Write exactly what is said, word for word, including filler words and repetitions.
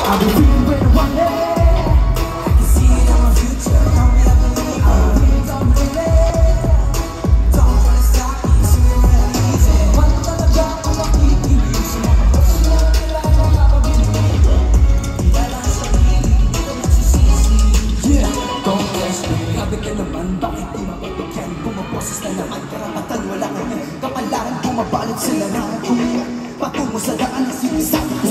I've been feeling better one day. I can see it in my future. Don't be up to me. I'm feeling dumb lately. Don't try to stop me. See me right easy. One time I drop, I'm gonna keep you easy. I'm gonna push you out the light. I'm not gonna be me. Dahil lang sa pili, hindi ko magsisisi. Yeah, don't test me. Grabe ka naman, bakit di mapapagyan? Bumaboses na naman, karapatan wala ka na. Kapalaran, bumabalot sila na. Patungo sa daan ng sinisap.